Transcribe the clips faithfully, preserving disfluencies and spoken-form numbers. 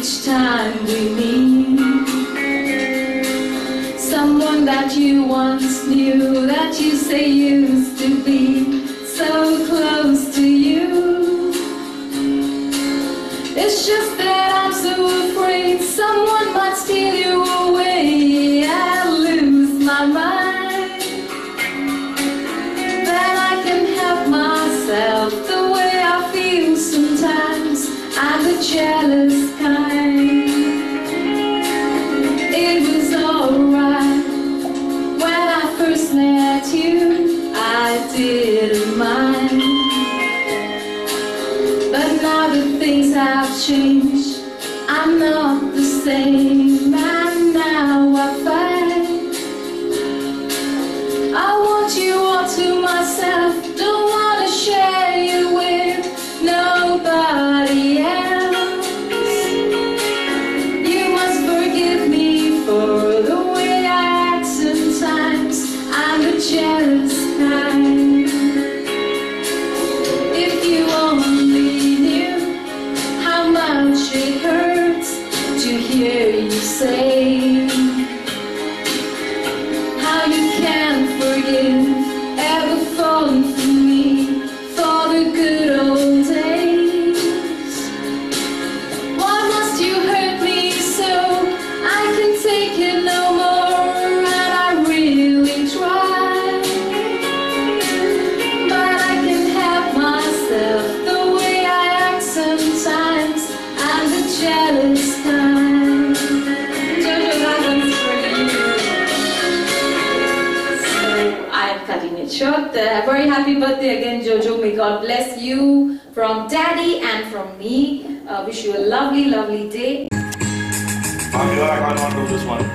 each time we meet. Someone that you once knew, that you say used to be so close to you. It's just that I'm so afraid someone might steal you away and lose my mind. Then I can help myself the way I feel sometimes. I'm the jealous kind. It was alright when I first met you, I didn't mind. But now that things have changed, I'm not the same, and now I find I want you all to myself, don't want to share you with nobody else. You must forgive me for the way I act sometimes, I'm the jealous kind. If you only knew how much it hurts to hear you say how you can't forgive ever falling for me for the good old days. Why must you hurt me so? I can take it no more, and I really try. But I can help myself the way I act sometimes. I'm the jealous kind. Jojo, that one's for you. So I'm cutting it short. Uh, very happy birthday again, Jojo. May God bless you from Daddy and from me. Uh, wish you a lovely, lovely day. I feel like I want to do this one.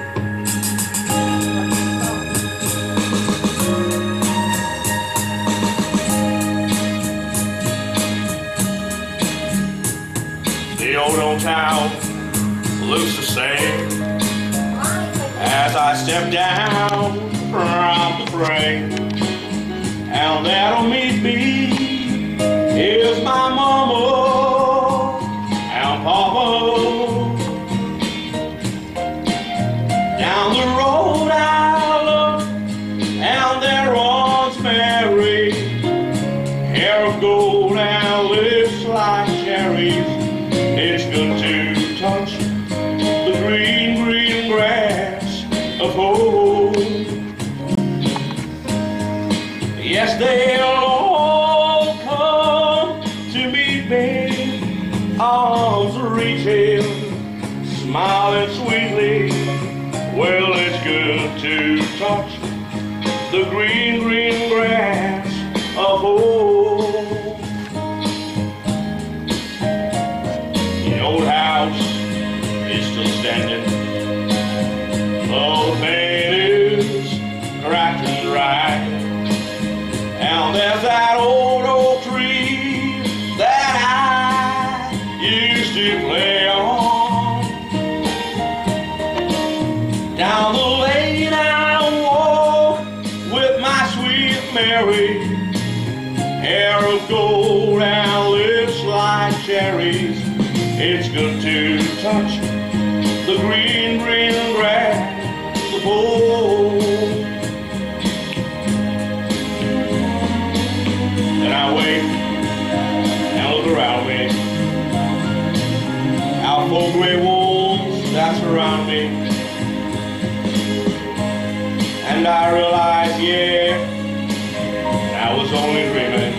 The old old town looks the same as I step down from the train, and that'll meet me is my mama and papa. Down the road I look, and there was Mary, hair of gold and lips like cherries. It's good to touch the green, green grass of home. Yes, they'll all come to meet me, arms reaching, smiling sweetly. Well, it's good to touch the green, green grass of home. The old house is still standing, though the paint is cracked and dry. And there's that old oak tree that I used to play on. Down the lane I walk with my sweet Mary, hair of gold and lips like cherries. It's good to touch the green, green grass of home. And I wait and look around me, out four gray walls that surround me, and I realize, yeah, I was only dreaming.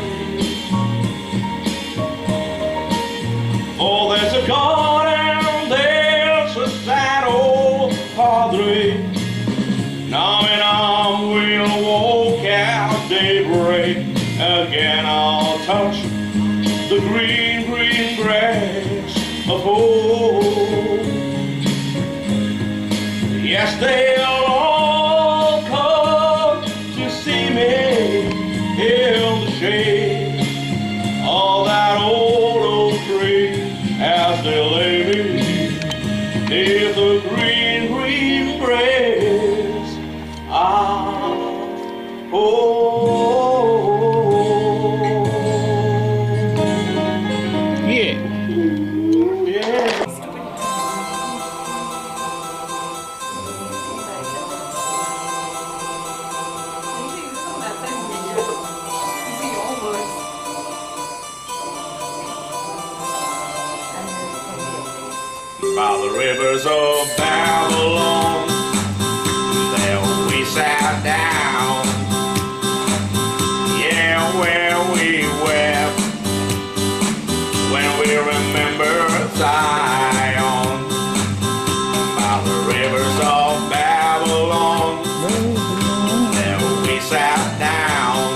Oh, there's a God and there's a sad old padre. Arm in arm we'll walk out daybreak. Again I'll touch the green, green grass of home. Yes, they'll all come to see me in the shade of that old oak tree as they lay me near the green, green grass. Ah, oh. Yeah. by the rivers of Babylon. There we sat down, yeah, where we wept when we remembered Zion. By the rivers of Babylon, there we sat down,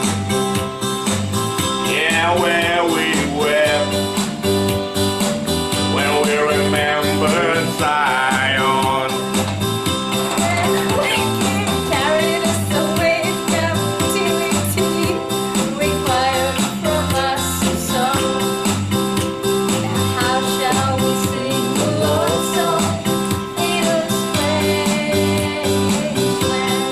yeah, where we wept when we remembered Zion. Carried us away captivity, required from us a song. Now how shall we sing the Lord's song in a strange land?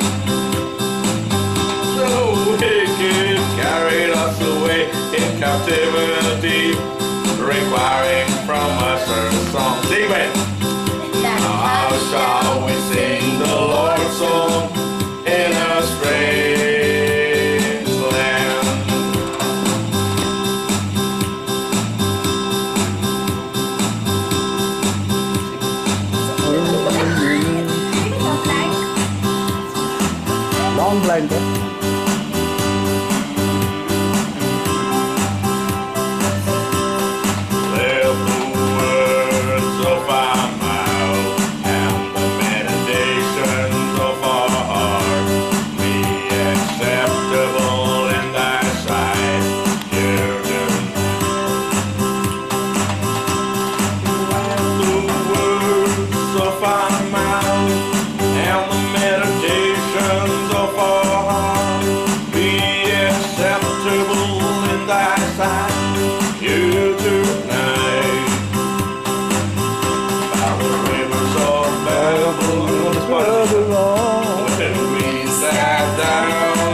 The wicked carried us away in captivity, requiring from us a song. Sing it. How shall we sing the Lord's song in a strange land? Long blanket. Let the words of our mouth and the meditations of our heart be acceptable in thy sight, dear God. The words of our mouth and the meditations of our heart be acceptable in thy sight, dear tonight. By the rivers of Babylon, when we sat down,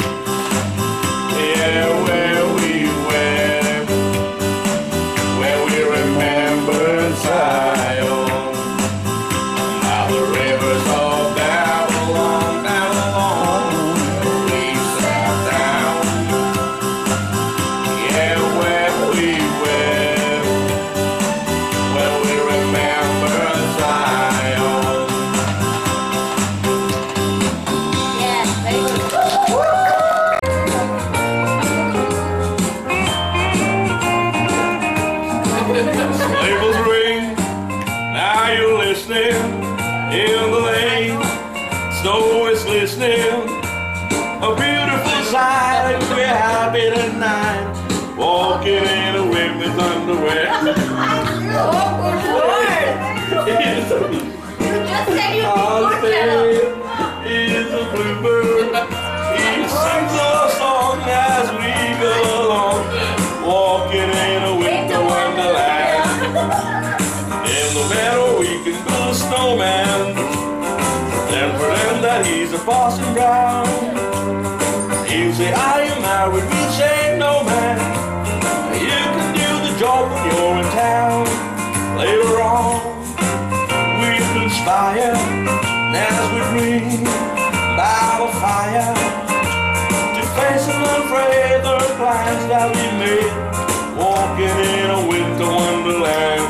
yeah, where we wept, where we remembered Zion. By the rivers of Babylon, Babylon, where we sat down, yeah, where we wept, where we remembered Zion. Yeah, very good. Labels ring, now you're listening in the lane. Snow is listening, a beautiful sight. We're happy tonight, walking in a wind with underwear. It's a Just said you Our before, fellow. faith is a bluebird. He sings a song as we go along, walking in a winter wonderland. In the meadow we can build a snowman, then pretend that he's a Boston Brown. He'll say, are you married? We'll say, no man. You can do the job when you're in town. Later on we conspire as we dream by the fire to face and unafraid the plans that we made, walking in a winter wonderland.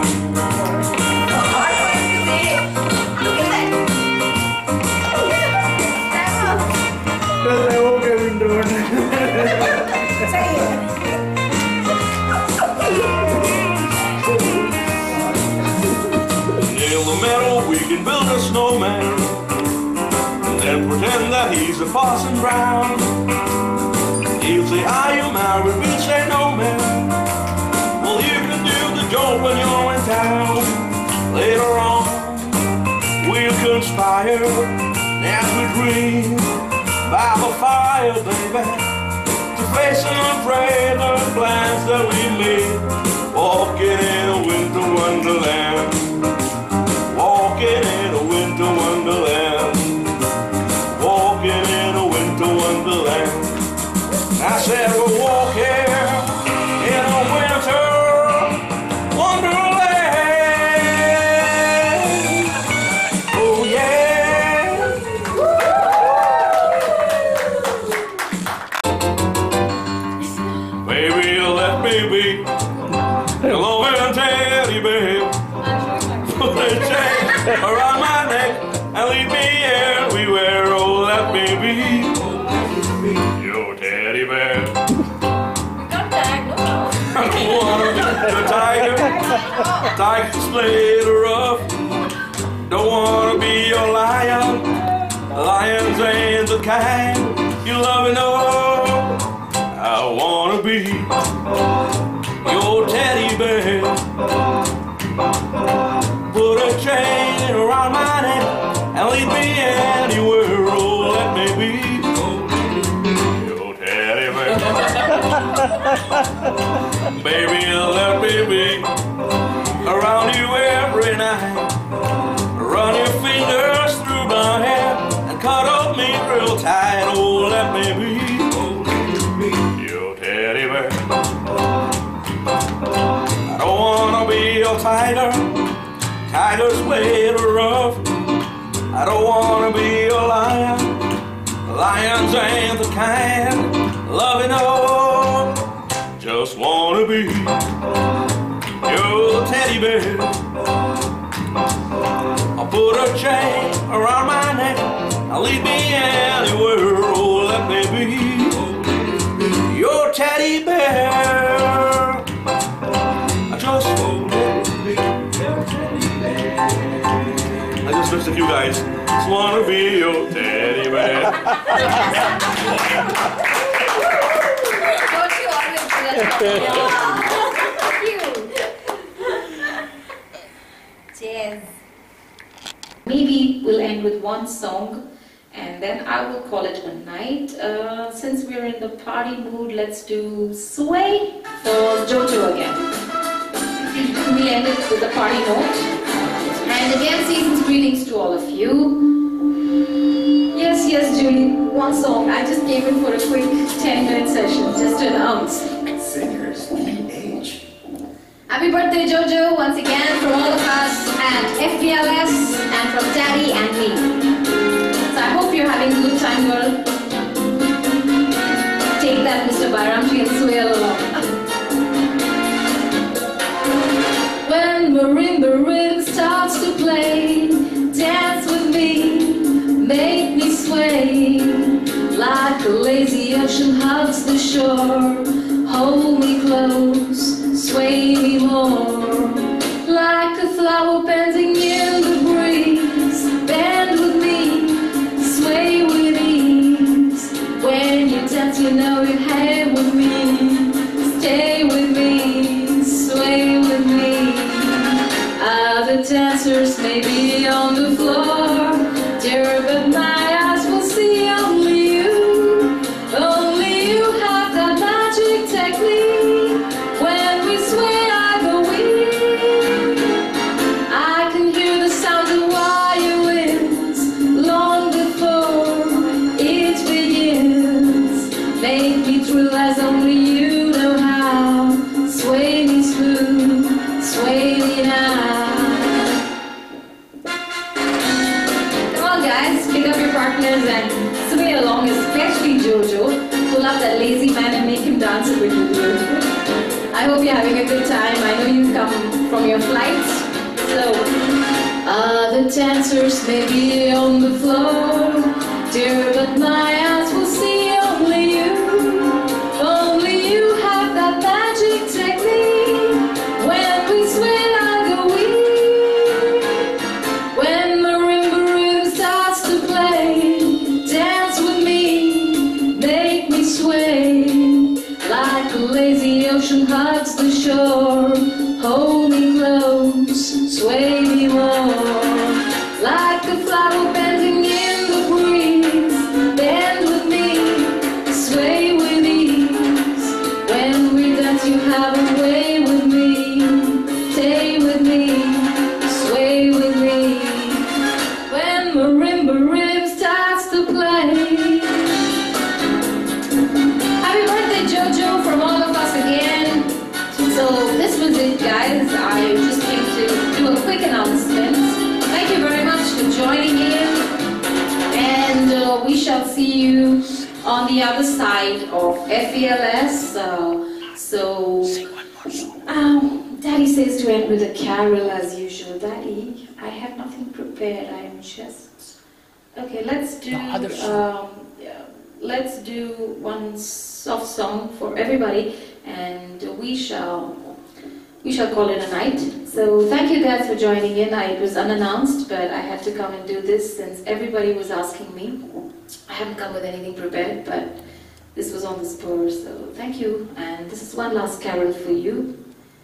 In the meadow we can build a snowman, and then pretend that he's a Parson Brown. He'll say, are you married? We'll say, no man. Well, you can do the job when you're in town. Later on we'll conspire as we dream by the fire, baby, to face and unafraid the plans that we made, walking in a winter wonderland, walking in a winter wonderland, walking in a winter wonderland. I said we're walking in a winter wonderland. Oh yeah. Baby, let me be your loving teddy bear. around my neck and lead me everywhere. Oh, let me be your teddy bear. I don't wanna be the tiger, tiger's play the rough. Don't wanna be your lion, lions ain't the kind you love and know. I wanna be your teddy bear. Put a chain around my neck and lead me anywhere. Oh, let me be your teddy bear. Baby, let me be around you every night. Run your fingers through my hair and cuddle me real tight. Oh, let me be your teddy bear. I don't wanna be your tiger, tiger's way too rough. I don't wanna be your lion, lions ain't the kind loving oh. Just wanna be your teddy bear. I'll put a chain around my neck, I'll lead me anywhere. Oh, let me be your teddy bear. I just I just missed a few guys. Just wanna be your teddy bear. Don't you always do that? Cheers. Maybe we'll end with one song and then I will call it a night. Uh, since we're in the party mood, let's do Sway for Jojo again. We end it with a party note. And again, season's greetings to all of you. Yes, yes, Julie, one song. I just came in for a quick ten minute session, just to announce. Singers P H. Happy birthday, Jojo, once again from all of us at F B L S and from Daddy and me. So I hope you're having a good time, girl. Take that, Mister Bairamji, and sway along. When marimba rhythm starts to play, dance with me, make me sway. Like a lazy ocean hugs the shore, hold me close, sway me more. Like a flower bending in the breeze, bend with me, sway with ease. When you dance, you know you have with me, stay with me, sway with me. Other dancers may be on the floor, dear, but my eyes will see only you. Only you have that magic technique. When we sway like a weak, I can hear the sound of wire winds long before it begins. Make me thrill as only you know how. Sway me smooth, sway me now. Guys, pick up your partners and sway along, especially Jojo. Pull up that lazy man and make him dance a bit with you. I hope you're having a good time. I know you've come from your flights. So, other dancers may be on the floor, dear, but my eyes will see only you. Only you have that magic technique. When we sway like a weed, when marimba rhythm starts to play, dance with me, make me sway. Like a lazy ocean hugs the shore, hold me close, sway me more. Like a flower bending in the breeze, bend with me, sway with ease. When we dance, you have a way with me, stay with me, sway with me. When marimba rhythm starts to play. Happy birthday, Jojo, from all of us again. So this was it, guys. I just came to do a quick announcement. Thank you very much for joining in, and uh, we shall see you on the other side of F E L S. Uh, so, um, Daddy Daddy says to end with a carol as usual. Daddy, I have nothing prepared. I am just... Okay, let's do... Um, yeah, let's do one soft song for everybody, and we shall... We shall call it a night. So thank you guys for joining in. I, it was unannounced, but I had to come and do this since everybody was asking me. I haven't come with anything prepared, but this was on the spur, so thank you. And this is one last carol for you.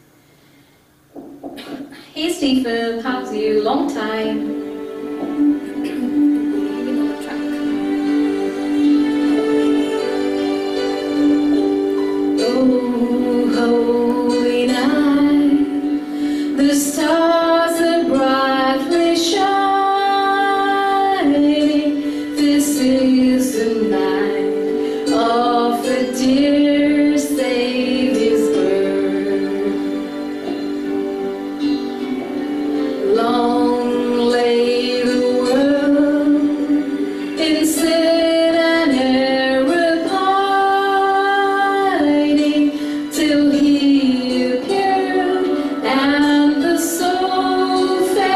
Hey Stephen, how's you? Long time. The stars are brightly shining. This is the night of the dear Savior's birth. Long lay the world in sin and error pining, till He appeared and the soul fell.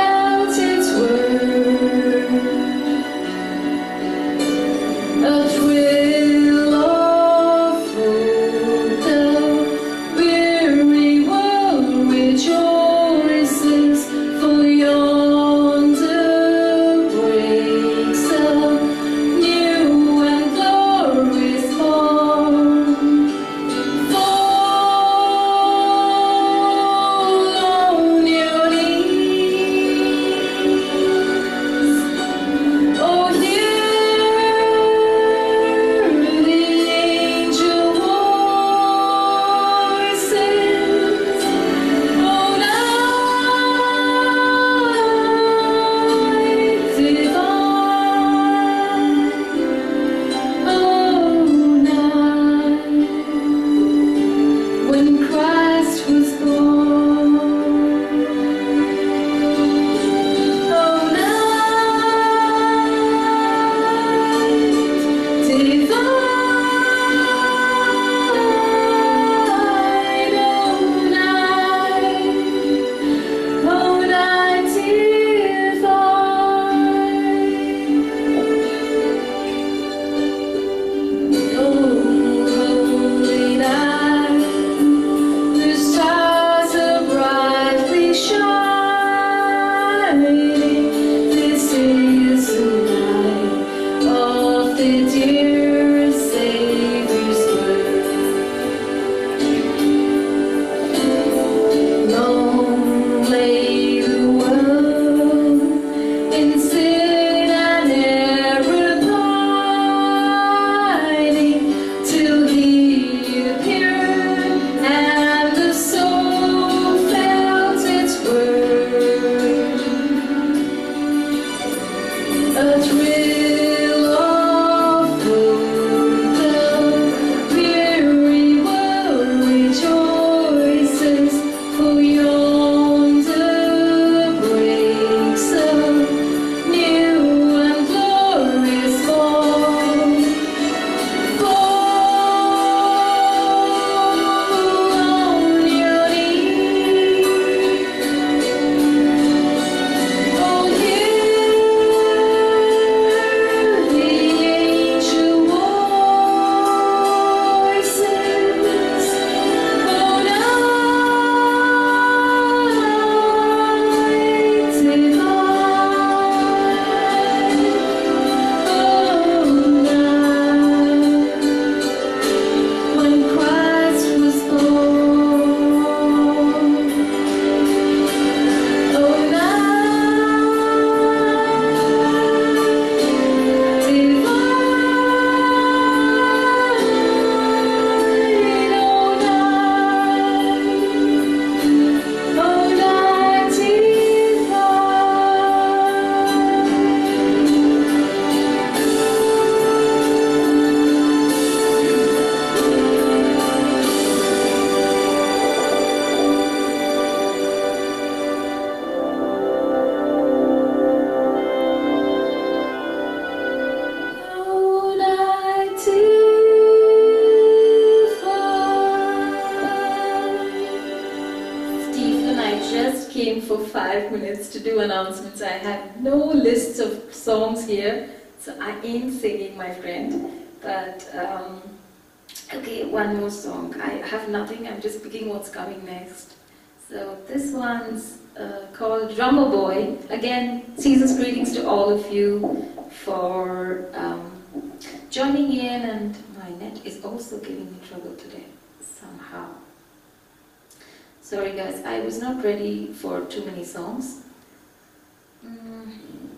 five minutes to do announcements. I have no lists of songs here, so I ain't singing, my friend. But, um, okay, one more song. I have nothing, I'm just picking what's coming next. So this one's uh, called Drummer Boy. Again, season's greetings to all of you for um, joining in, and my net is also giving me trouble today, somehow. Sorry guys, I was not ready for too many songs. Mm.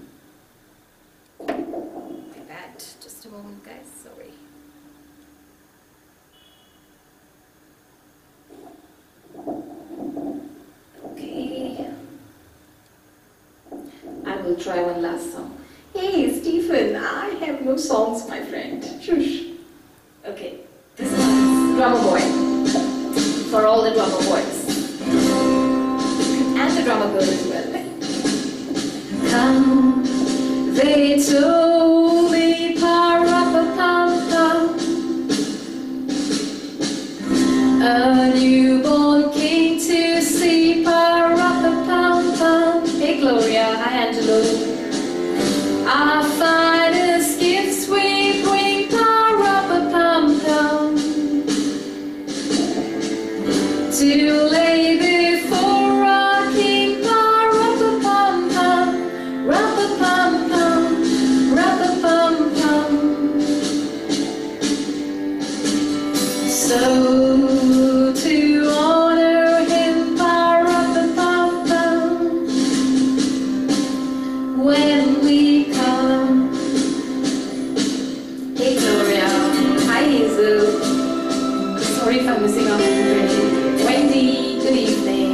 My bad. Just a moment guys, sorry. Okay. I will try one last song. Hey Stephen, I have no songs, my friend. Shush. Okay, this one's Drummer Boy. For all the drummer boys. And the drummer girl as well. Come, they told me, pa-ra-pa-pam-pam, a newborn king to see, pa-ra-pa-pam-pam. Hey Gloria, hi Angelo. Our finest gifts we bring, pa-ra-pa-pam-pam, to lay before our king, pa-ra-pa-pam-pam, ra-pa-pam-pam, ra-pa-pam-pam. So to honor him, pa-ra-pa-pam-pam, when we come. Hey Gloria, hi Hazel. Sorry if I'm missing out on you. Wendy, good evening.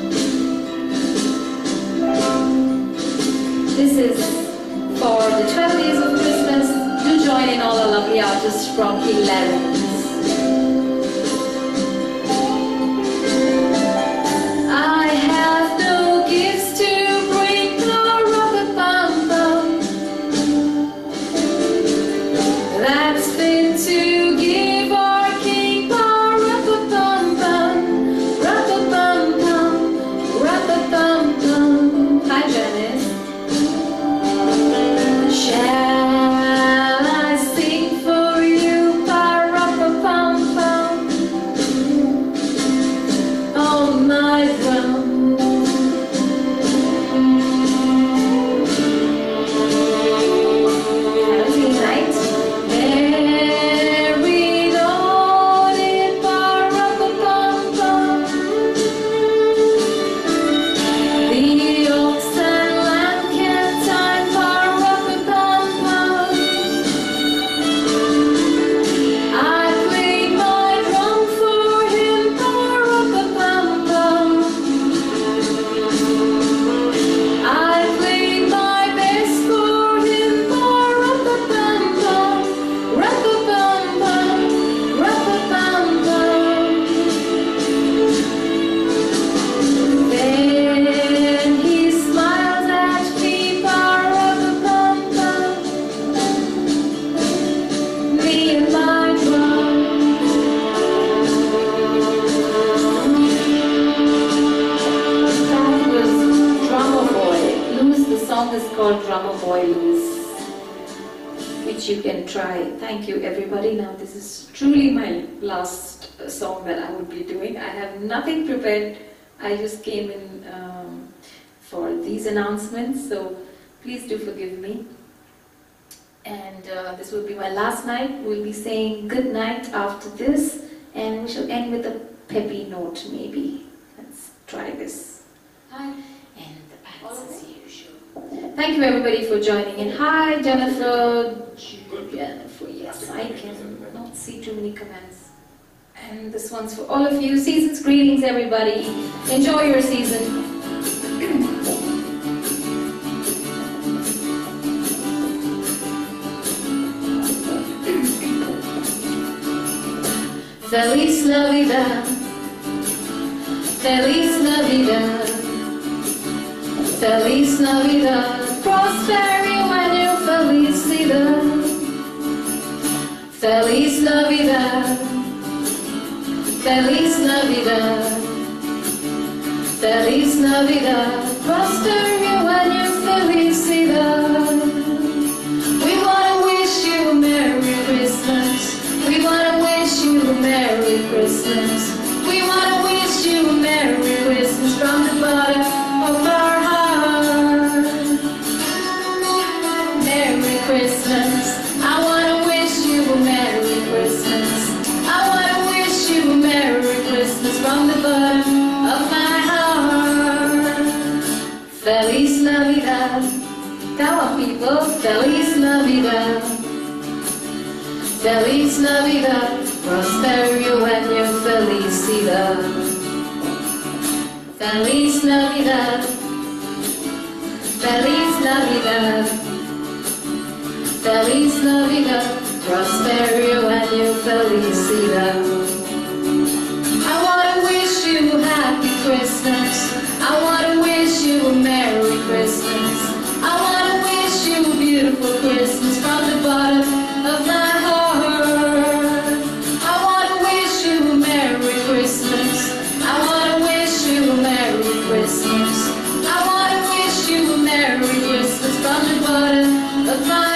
This is for the twelve days of Christmas. Do join in all our lovely artists from Hilarens. I have no gifts to bring, pa-ra-pa-pam-pam, that's fit to give our king, pa-ra-pa-pam-pam, ra-pa-pam-pam, ra-pa-pam-pam. Hi Janice. Shall I sing for you, pa-ra-pa-pam-pam, on my drum? Happy night. Buried on it, pa-ra-pa-pam-pam, the oaks and lamb can time, pa-ra-pa-pam-pam. I played my drum for him, pa-ra-pa-pam-pam. I played my best for him, pa-ra-pa-pam-pam, ra-pa-pam-pam, ra-pa-pam-pam. Then he smiled at me, pa-ra-pa-pam-pam, me and my drum. That was Drummer Boy. Luz, the song is called Drummer Boy Luz, which you can try. Thank you everybody. Now this is truly my last uh, song that I would be doing. I have nothing prepared. I just came in um, for these announcements, so please do forgive me. And uh, this will be my last night. We'll be saying good night after this, and we shall end with a peppy note maybe. Let's try this. Hi. And the pants as usual. Thank you everybody for joining in. Hi Jennifer. Jennifer, yes, I can not see too many comments. And this one's for all of you. Season's greetings everybody. Enjoy your season. Feliz Navidad, Feliz Navidad, Feliz Navidad, Prospero año, felicidad. Feliz Navidad, Feliz Navidad, Feliz Navidad, prosper you and your felicidad. We wanna wish you a Merry Christmas. We wanna wish you a Merry Christmas. We wanna wish you a Merry Christmas from the bottom of our heart. Merry Christmas. I wanna wish you a Merry Christmas. I wanna wish you a Merry Christmas from the bottom of my heart. Feliz Navidad. Come on, people. Feliz Navidad. Feliz Navidad. Prosper you and your felicidad. Feliz Navidad. Feliz Navidad. Feliz Navidad. Prosper you and your felicidad. I wanna wish you a happy Christmas. I wanna wish you a Merry Christmas. I wanna wish you a beautiful Christmas from the bottom of my heart. I wanna wish you a Merry Christmas. I wanna wish you a Merry Christmas. I wanna wish you a Merry Christmas from the bottom of my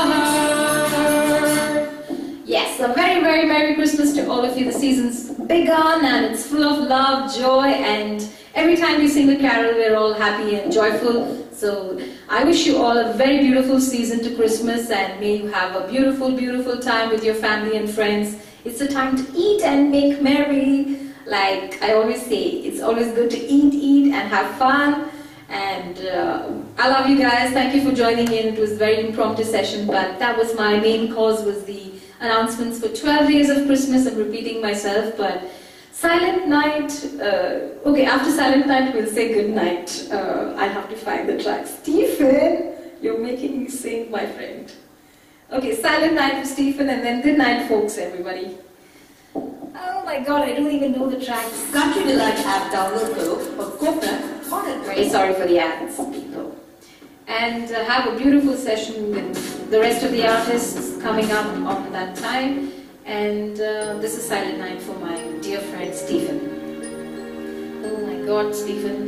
heart. Yes, a very, very Merry Christmas to all of you. The season's begun and it's full of love, joy, and every time we sing the carol, we're all happy and joyful. So I wish you all a very beautiful season to Christmas, and may you have a beautiful, beautiful time with your family and friends. It's a time to eat and make merry. Like I always say, it's always good to eat, eat and have fun. And uh, I love you guys. Thank you for joining in. It was a very impromptu session, but that was my main cause, was the announcements for twelve days of Christmas. I'm repeating myself, but Silent Night, uh, okay, after Silent Night we'll say good night. Uh, I'll have to find the track. Stephen, you're making me sing, my friend. Okay, Silent Night for Stephen, and then good night, folks, everybody. Oh my god, I don't even know the tracks. Country Delight app download karo और coconut order. Very sorry for the ads, people. And uh, have a beautiful session with the rest of the artists coming up on that time. And uh, this is Silent Night for my dear friend Stephen. Oh my god, Stephen.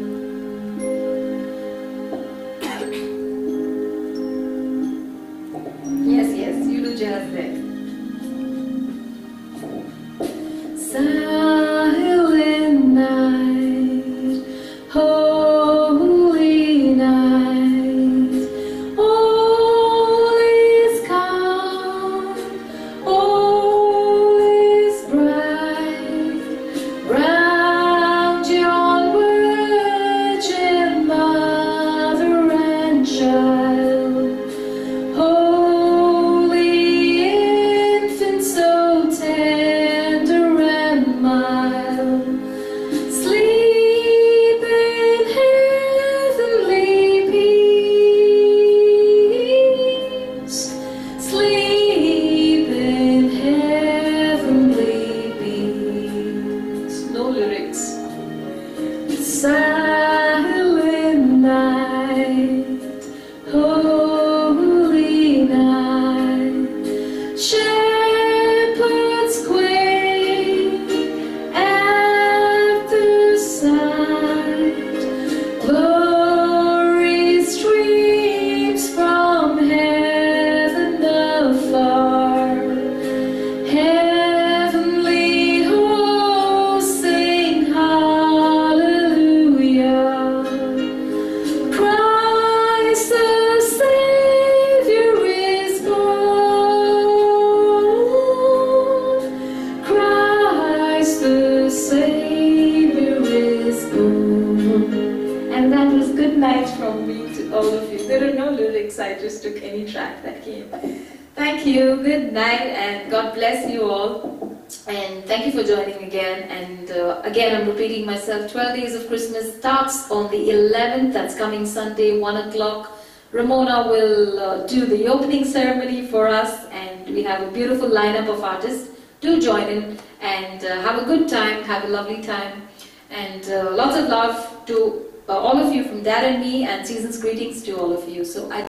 Yes, yes, you do jazz there. Silent night, holy night, all is calm, all is bright, round yon virgin mother and child, holy infant so tender and mild, sleep in heavenly peace, sleep in heavenly peace. No lyrics. Silent night, holy night, shepherds quake at the sight, glory streams from heaven afar, heavenly hosts sing hallelujah. Christ the Savior is born. Christ the Savior is born. And that was good night from me to all of you. There are no lyrics, I just took any track that came. Thank you, good night, and God bless you all. And thank you for joining again. And uh, again, I'm repeating myself, twelve days of Christmas starts on the eleventh, that's coming Sunday, one o'clock. Ramona will uh, do the opening ceremony for us, and we have a beautiful lineup of artists. Do join in and uh, have a good time, have a lovely time. And uh, lots of love to uh, all of you from Dad and me, and season's greetings to all of you. So I